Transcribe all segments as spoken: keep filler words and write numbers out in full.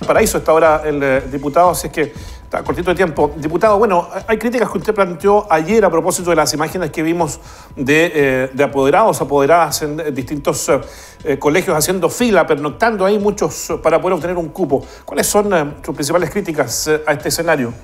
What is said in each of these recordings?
Paraíso está ahora el eh, diputado, así es que está cortito de tiempo. Diputado, bueno, hay críticas que usted planteó ayer a propósito de las imágenes que vimos de, eh, de apoderados, apoderadas en distintos eh, colegios haciendo fila, pernoctando ahí muchos para poder obtener un cupo. ¿Cuáles son eh, sus principales críticas eh, a este escenario?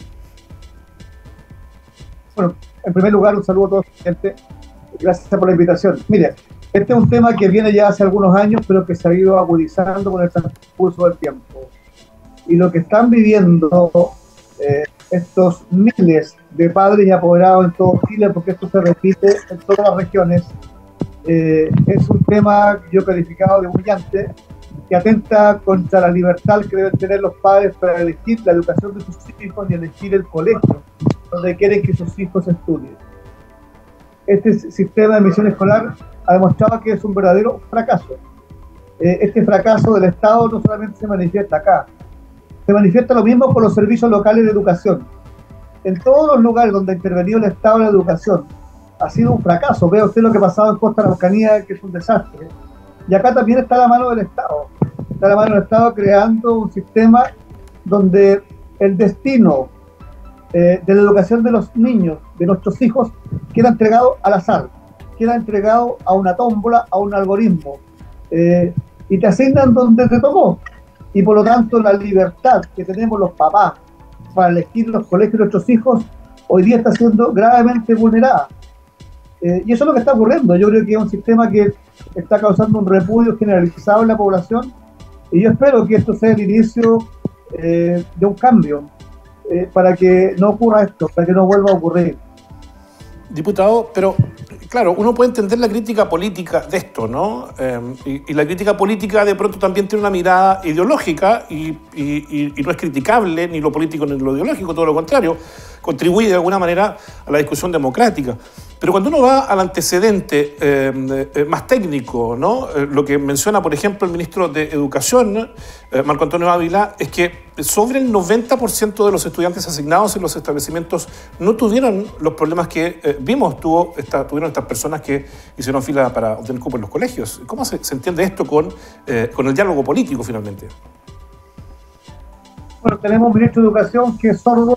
Bueno, en primer lugar, un saludo a toda la gente. Gracias por la invitación. Mire, este es un tema que viene ya hace algunos años, pero que se ha ido agudizando con el transcurso del tiempo. Y lo que están viviendo eh, estos miles de padres y apoderados en todo Chile, porque esto se repite en todas las regiones, eh, es un tema yo calificado de humillante, que atenta contra la libertad que deben tener los padres para elegir la educación de sus hijos y elegir el colegio donde quieren que sus hijos estudien. Este sistema de admisión escolar ha demostrado que es un verdadero fracaso. Eh, este fracaso del Estado no solamente se manifiesta acá, se manifiesta lo mismo con los servicios locales de educación. En todos los lugares donde ha intervenido el Estado en la educación ha sido un fracaso. Vea usted lo que ha pasado en Costa Araucanía, que es un desastre. Y acá también está la mano del Estado. Está la mano del Estado creando un sistema donde el destino eh, de la educación de los niños, de nuestros hijos, queda entregado al azar, queda entregado a una tómbola, a un algoritmo, eh, y te asignan donde te tocó. Y por lo tanto la libertad que tenemos los papás para elegir los colegios de nuestros hijos hoy día está siendo gravemente vulnerada. Eh, y eso es lo que está ocurriendo. Yo creo que es un sistema que está causando un repudio generalizado en la población, y yo espero que esto sea el inicio eh, de un cambio eh, para que no ocurra esto, para que no vuelva a ocurrir. Diputado, pero claro, uno puede entender la crítica política de esto, ¿no? Eh, y, y la crítica política de pronto también tiene una mirada ideológica y, y, y no es criticable ni lo político ni lo ideológico, todo lo contrario, contribuye de alguna manera a la discusión democrática. Pero cuando uno va al antecedente eh, eh, más técnico, ¿no? Eh, lo que menciona, por ejemplo, el ministro de Educación, eh, Marco Antonio Ávila, es que sobre el noventa por ciento de los estudiantes asignados en los establecimientos no tuvieron los problemas que eh, vimos, tuvo esta, tuvieron estas personas que hicieron fila para obtener cupo en los colegios. ¿Cómo se, se entiende esto con, eh, con el diálogo político, finalmente? Bueno, tenemos un ministro de Educación que es sordo,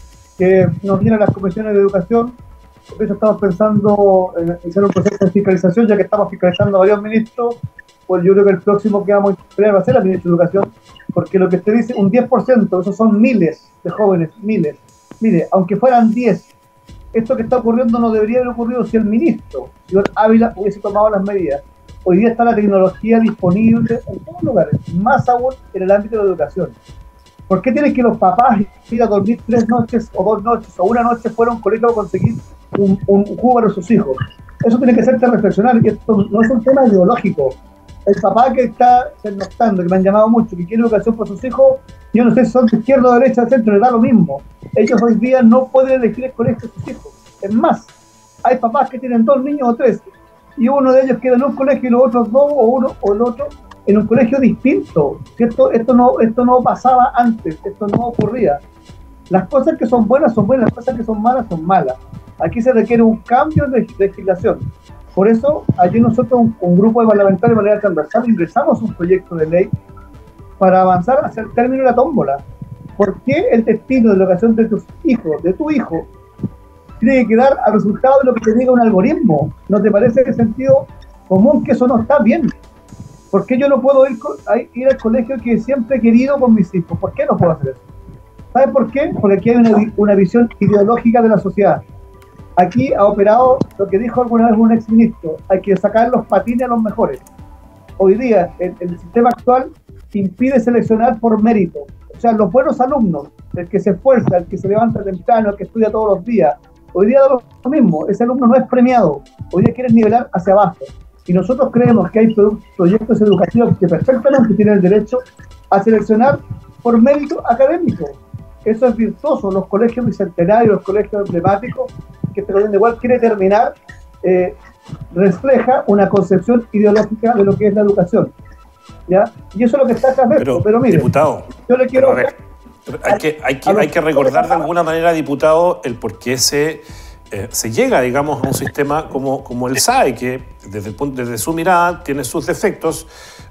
que nos viene a las comisiones de educación. Por eso estamos pensando en hacer un proceso de fiscalización, ya que estamos fiscalizando a varios ministros. Pues yo creo que el próximo que vamos a esperar va a ser el ministro de Educación, porque lo que usted dice, un diez por ciento, esos son miles de jóvenes, miles. Mire, aunque fueran diez, esto que está ocurriendo no debería haber ocurrido si el ministro, señor Ávila, hubiese tomado las medidas. Hoy día está la tecnología disponible en todos los lugares, más aún en el ámbito de la educación. ¿Por qué tienen que los papás ir a dormir tres noches o dos noches o una noche fuera a un colegio a conseguir un, un jugo para sus hijos? Eso tiene que hacerte reflexionar, que esto no es un tema ideológico. El papá que está pernoctando, que me han llamado mucho, que quiere educación para sus hijos, yo no sé si son de izquierda o derecha, de centro, les da lo mismo. Ellos hoy día no pueden elegir el colegio de sus hijos. Es más, hay papás que tienen dos niños o tres, y uno de ellos queda en un colegio y los otros dos, o uno o el otro, en un colegio distinto. Esto, esto, no, esto no pasaba antes, esto no ocurría. Las cosas que son buenas son buenas, las cosas que son malas son malas. Aquí se requiere un cambio de legislación. Por eso, allí nosotros, un, un grupo de parlamentarios de manera transversal, ingresamos un proyecto de ley para avanzar hacia el término de la tómbola. ¿Por qué el destino de la educación de tus hijos, de tu hijo, tiene que quedar al resultado de lo que te diga un algoritmo? ¿No te parece de sentido común que eso no está bien? ¿Por qué yo no puedo ir, ir al colegio que siempre he querido con mis hijos? ¿Por qué no puedo hacer eso? ¿Sabes por qué? Porque aquí hay una, una visión ideológica de la sociedad. Aquí ha operado lo que dijo alguna vez un exministro: hay que sacar los patines a los mejores. Hoy día, el, el sistema actual impide seleccionar por mérito. O sea, los buenos alumnos, el que se esfuerza, el que se levanta temprano, el que estudia todos los días, hoy día da lo mismo. Ese alumno no es premiado. Hoy día quieren nivelar hacia abajo. Y nosotros creemos que hay proyectos educativos que perfectamente tienen el derecho a seleccionar por mérito académico. Eso es virtuoso. Los colegios bicentenarios, los colegios emblemáticos, que este gobierno igual quiere terminar, eh, refleja una concepción ideológica de lo que es la educación, ¿ya? Y eso es lo que está acá dentro. Pero, pero mire, diputado, yo le quiero... a ver, hay, que, hay, que, hay que recordar de alguna manera, diputado, el por qué se... Eh, se llega, digamos, a un sistema como, como el S A E, que desde, el punto, desde su mirada tiene sus defectos,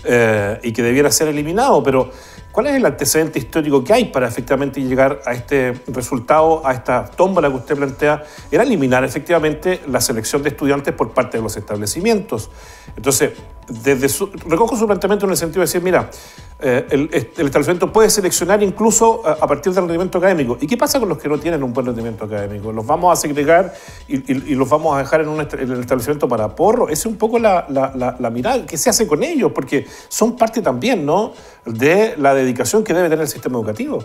eh, y que debiera ser eliminado, pero ¿cuál es el antecedente histórico que hay para efectivamente llegar a este resultado, a esta tómbola que usted plantea? Era eliminar efectivamente la selección de estudiantes por parte de los establecimientos. Entonces, desde su, recojo su planteamiento en el sentido de decir, mira, eh, el, el establecimiento puede seleccionar incluso a, a partir del rendimiento académico. ¿Y qué pasa con los que no tienen un buen rendimiento académico? ¿Los vamos a segregar y, y, y los vamos a dejar en, un est- en el establecimiento para porro? Esa es un poco la, la, la, la mirada. ¿Qué se hace con ellos? Porque son parte también, ¿no?, de la dedicación que debe tener el sistema educativo.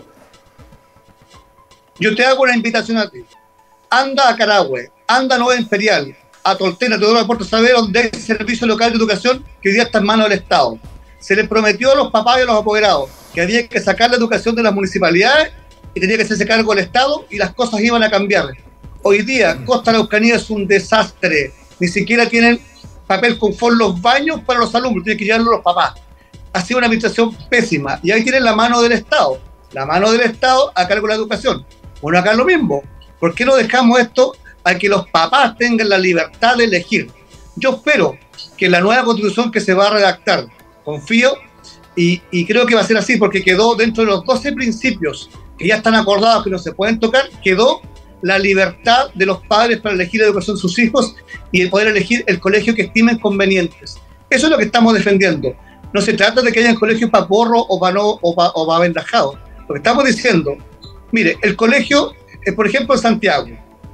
Yo te hago una invitación a ti. Anda a Carahue, anda a Nueva Imperial, a Toltena, a Teodoro de Puerto Saber, donde hay servicio local de educación que hoy día está en manos del Estado. Se les prometió a los papás y a los apoderados que había que sacar la educación de las municipalidades y tenía que hacerse cargo del Estado y las cosas iban a cambiar. Hoy día Costa Araucanía es un desastre. Ni siquiera tienen papel confort los baños para los alumnos, tienen que llevarlo los papás. Ha sido una administración pésima y ahí tienen la mano del Estado. La mano del Estado a cargo de la educación. Bueno, acá es lo mismo. ¿Por qué no dejamos esto a que los papás tengan la libertad de elegir? Yo espero que la nueva constitución que se va a redactar, confío, y, y creo que va a ser así, porque quedó dentro de los doce principios que ya están acordados, que no se pueden tocar, quedó la libertad de los padres para elegir la educación de sus hijos y el poder elegir el colegio que estimen convenientes. Eso es lo que estamos defendiendo. No se trata de que hayan colegios para porro o para no, o para, o para avendajados. Lo que estamos diciendo, mire, el colegio, eh, por ejemplo, en Santiago,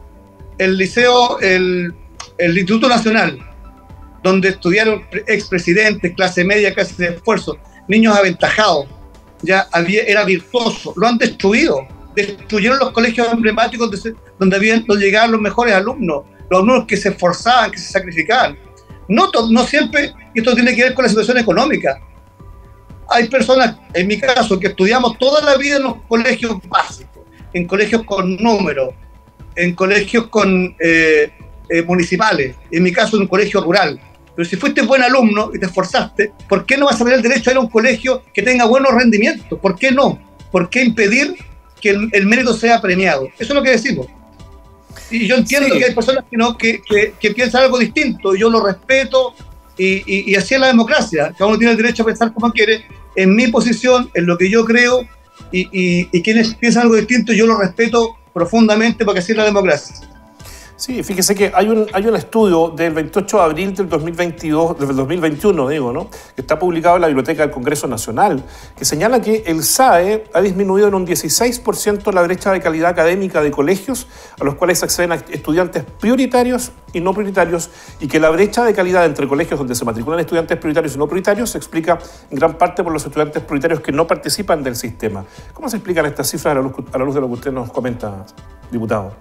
el liceo, el, el Instituto Nacional, donde estudiaron expresidentes, clase media, clase de esfuerzo, niños aventajados, ya había, era virtuoso, lo han destruido. Destruyeron los colegios emblemáticos donde, se, donde, habían, donde llegaban los mejores alumnos, los alumnos que se esforzaban, que se sacrificaban. No, no siempre, y esto tiene que ver con la situación económica. Hay personas, en mi caso, que estudiamos toda la vida en los colegios básicos, en colegios con números, en colegios con eh, eh, municipales, en mi caso en un colegio rural. Pero si fuiste buen alumno y te esforzaste, ¿por qué no vas a tener el derecho a ir a un colegio que tenga buenos rendimientos? ¿Por qué no? ¿Por qué impedir que el, el mérito sea premiado? Eso es lo que decimos. Y yo entiendo sí. que hay personas que, no, que, que, que piensan algo distinto, y yo lo respeto, y, y, y así es la democracia. Cada uno tiene el derecho a pensar como quiere, en mi posición, en lo que yo creo, y, y, y quienes piensan algo distinto, yo lo respeto profundamente, porque así es la democracia. Sí, fíjese que hay un, hay un estudio del veintiocho de abril del dos mil veintidós, del dos mil veintiuno, digo, ¿no?, que está publicado en la Biblioteca del Congreso Nacional, que señala que el S A E ha disminuido en un dieciséis por ciento la brecha de calidad académica de colegios a los cuales acceden a estudiantes prioritarios y no prioritarios, y que la brecha de calidad entre colegios donde se matriculan estudiantes prioritarios y no prioritarios se explica en gran parte por los estudiantes prioritarios que no participan del sistema. ¿Cómo se explican estas cifras a la luz, a la luz de lo que usted nos comenta, diputado?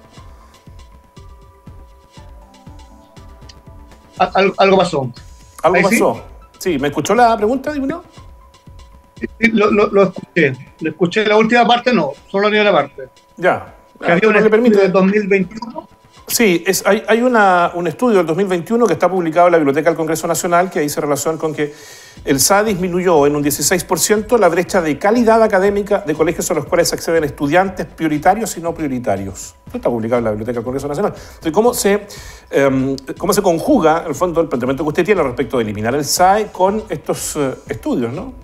Al, algo pasó. ¿Algo ¿Ahí pasó? Sí? sí, ¿me escuchó la pregunta, diputado? Sí, lo, lo, lo escuché. Lo escuché la última parte, no, solo la primera parte. Ya. Que había un estudio del dos mil veintiuno. Sí, es, hay, hay una, un estudio del dos mil veintiuno que está publicado en la Biblioteca del Congreso Nacional que dice relación con que el S A E disminuyó en un dieciséis por ciento la brecha de calidad académica de colegios a los cuales acceden estudiantes prioritarios y no prioritarios. Esto está publicado en la Biblioteca del Congreso Nacional. Entonces, ¿cómo se, um, cómo se conjuga, en el fondo, el planteamiento que usted tiene respecto de eliminar el S A E con estos uh, estudios, ¿no?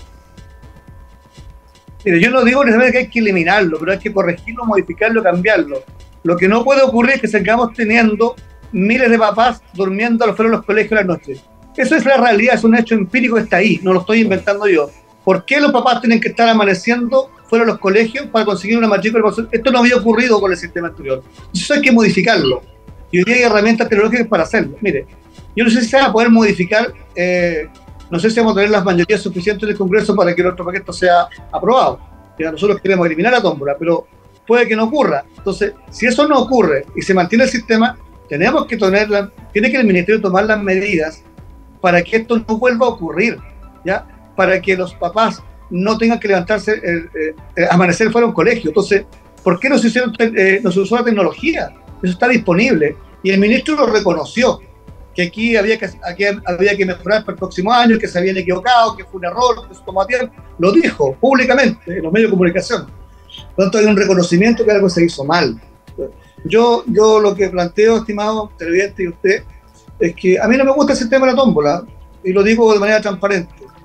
Mire, yo no digo necesariamente que hay que eliminarlo, pero hay que corregirlo, modificarlo, cambiarlo. Lo que no puede ocurrir es que sigamos teniendo miles de papás durmiendo a los fuera de los colegios en la noche. Eso es la realidad, es un hecho empírico que está ahí, no lo estoy inventando yo. ¿Por qué los papás tienen que estar amaneciendo fuera de los colegios para conseguir una matrícula? Esto no había ocurrido con el sistema anterior. Eso hay que modificarlo. Y hoy día hay herramientas tecnológicas para hacerlo. Mire, yo no sé si se va a poder modificar, eh, no sé si vamos a tener las mayorías suficientes del Congreso para que nuestro paquete sea aprobado. Ya nosotros queremos eliminar la tómbola, pero puede que no ocurra. Entonces, si eso no ocurre y se mantiene el sistema, tenemos que tenerla, tiene que el Ministerio tomar las medidas para que esto no vuelva a ocurrir, ¿ya? Para que los papás no tengan que levantarse, eh, eh, amanecer fuera de un colegio. Entonces, ¿por qué no se, hicieron, eh, no se usó la tecnología? Eso está disponible. Y el ministro lo reconoció, que aquí había que, aquí había que mejorar para el próximo año, que se habían equivocado, que fue un error, que se tomó a tiempo. Lo dijo públicamente en los medios de comunicación. Por lo tanto, hay un reconocimiento que algo se hizo mal. Yo, yo lo que planteo, estimado televidente y usted, es que a mí no me gusta el sistema de la tómbola, y lo digo de manera transparente.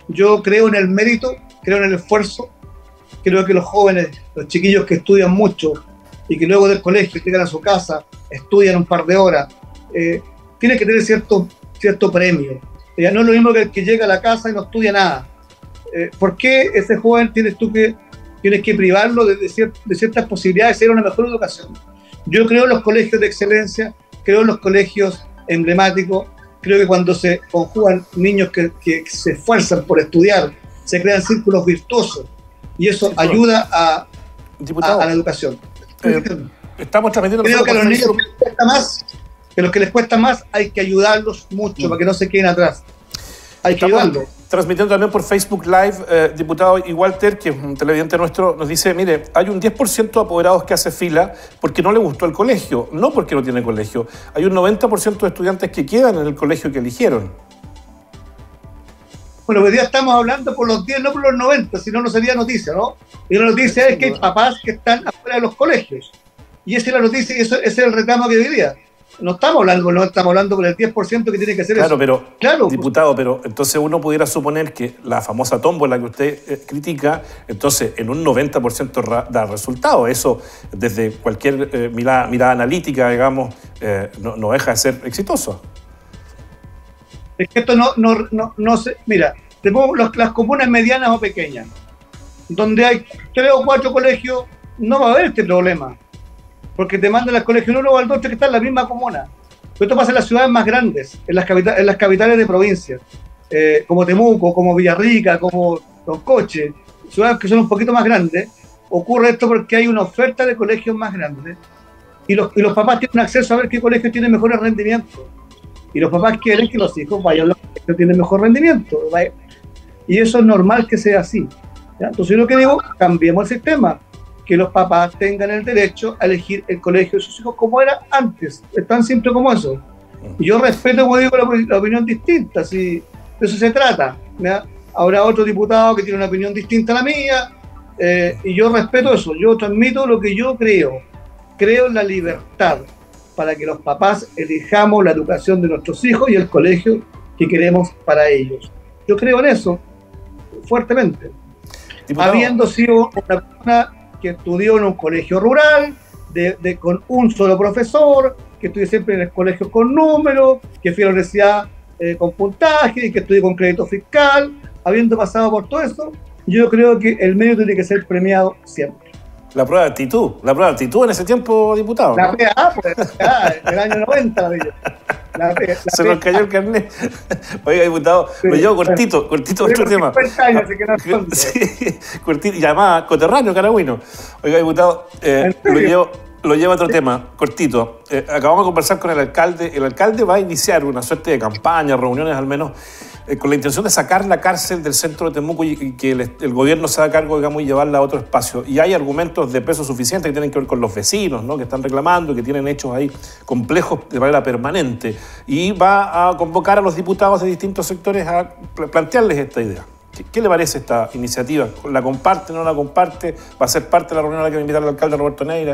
Yo creo en el mérito, creo en el esfuerzo, creo que los jóvenes, los chiquillos que estudian mucho y que luego del colegio llegan a su casa, estudian un par de horas, eh, tienen que tener cierto, cierto premio. Ya no es lo mismo que el que llega a la casa y no estudia nada. Eh, ¿Por qué ese joven tienes tú que, tienes que privarlo de, de, cier, de ciertas posibilidades de tener una mejor educación? Yo creo en los colegios de excelencia, creo en los colegios emblemáticos, creo que cuando se conjugan niños que, que se esfuerzan por estudiar, se crean círculos virtuosos y eso sí, ayuda a, a, a la educación. Eh, estamos transmitiendo. Creo que a los niños que les cuesta más, que los que les cuesta más hay que ayudarlos mucho mm. para que no se queden atrás. Hay que estamos ayudarlos. Transmitiendo también por Facebook Live, eh, diputado y Walter, que es un televidente nuestro, nos dice, mire, hay un diez por ciento de apoderados que hace fila porque no le gustó el colegio, no porque no tiene colegio. Hay un noventa por ciento de estudiantes que quedan en el colegio que eligieron. Bueno, hoy día estamos hablando por los diez, no por los noventa, si no, no sería noticia, ¿no? Y la noticia es que hay papás que están afuera de los colegios. Y esa es la noticia y eso, ese es el reclamo que hoy día. No estamos hablando, no estamos hablando con el diez por ciento que tiene que ser claro, eso. Pero, claro, diputado, pero entonces uno pudiera suponer que la famosa tómbola que usted eh, critica, entonces en un noventa por ciento ra, da resultado. Eso, desde cualquier eh, mirada, mirada analítica, digamos, eh, no, no deja de ser exitoso. Es que esto no, no, no, no se... Mira, te pongo los, las comunas medianas o pequeñas, donde hay tres o cuatro colegios, no va a haber este problema. Porque te mandan al colegio uno o al otro que está en la misma comuna. Pero esto pasa en las ciudades más grandes, en las, capita en las capitales de provincia, eh, como Temuco, como Villarrica, como Loncoche, ciudades que son un poquito más grandes. Ocurre esto porque hay una oferta de colegios más grandes y los, y los papás tienen acceso a ver qué colegio tiene mejores rendimientos. Y los papás quieren que los hijos vayan a los colegios que tienen mejor rendimiento. Y eso es normal que sea así. ¿Ya? Entonces, yo lo que digo, cambiemos el sistema. Que los papás tengan el derecho a elegir el colegio de sus hijos como era antes. Es tan simple como eso. Y yo respeto, como digo, la, la opinión distinta, si de eso se trata. ¿Ya? Habrá otro diputado que tiene una opinión distinta a la mía, eh, y yo respeto eso. Yo transmito lo que yo creo. Creo en la libertad para que los papás elijamos la educación de nuestros hijos y el colegio que queremos para ellos. Yo creo en eso, fuertemente. Diputado. Habiendo sido una persona que estudió en un colegio rural, de, de, con un solo profesor, que estudié siempre en el colegio con números, que fui a la universidad eh, con puntaje y que estudié con crédito fiscal, habiendo pasado por todo eso, yo creo que el medio tiene que ser premiado siempre. La prueba de actitud, la prueba de actitud en ese tiempo, diputado. La ¿no? P A, pues, ya, en el año noventa, la vida. La P, la Se nos cayó el carnet. Oiga, diputado, sí, lo llevo cortito, cortito otro tema. Años, así que no sí, cortito, llamada coterráneo, caragüino. Oiga, diputado, eh, lo llevo... Lo lleva a otro tema, cortito. Eh, acabamos de conversar con el alcalde. El alcalde va a iniciar una suerte de campaña, reuniones al menos, eh, con la intención de sacar la cárcel del centro de Temuco y, y que el, el gobierno se haga cargo, digamos, y llevarla a otro espacio. Y hay argumentos de peso suficiente que tienen que ver con los vecinos, ¿no? Que están reclamando, que tienen hechos ahí complejos de manera permanente. Y va a convocar a los diputados de distintos sectores a plantearles esta idea. ¿Qué, qué le parece esta iniciativa? ¿La comparte, no la comparte? ¿Va a ser parte de la reunión a la que va a invitar el alcalde Roberto Neira?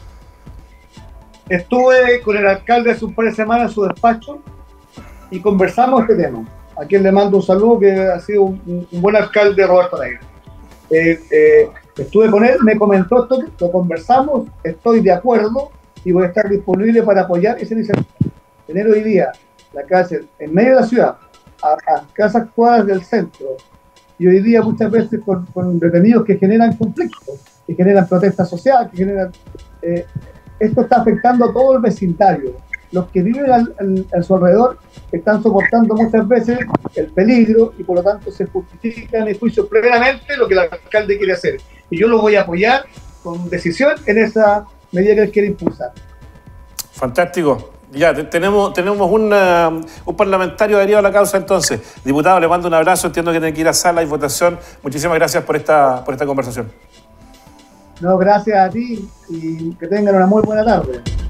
Estuve con el alcalde hace un par de semanas en su despacho y conversamos este tema. A quien le mando un saludo, que ha sido un, un buen alcalde, Roberto Neira. Eh, eh, estuve con él, me comentó esto, lo conversamos, estoy de acuerdo y voy a estar disponible para apoyar esa iniciativa. Tener hoy día la cárcel en medio de la ciudad, a, a casas cuadras del centro, y hoy día muchas veces con, con detenidos que generan conflictos, que generan protestas sociales, que generan... Eh, esto está afectando a todo el vecindario. Los que viven al, al, a su alrededor están soportando muchas veces el peligro y por lo tanto se justifica en el juicio plenamente lo que el alcalde quiere hacer. Y yo lo voy a apoyar con decisión en esa medida que él quiere impulsar. Fantástico. Ya, tenemos, tenemos una, un parlamentario adherido a la causa entonces. Diputado, le mando un abrazo, entiendo que tiene que ir a sala y votación. Muchísimas gracias por esta, por esta conversación. No, gracias a ti y que tengan una muy buena tarde.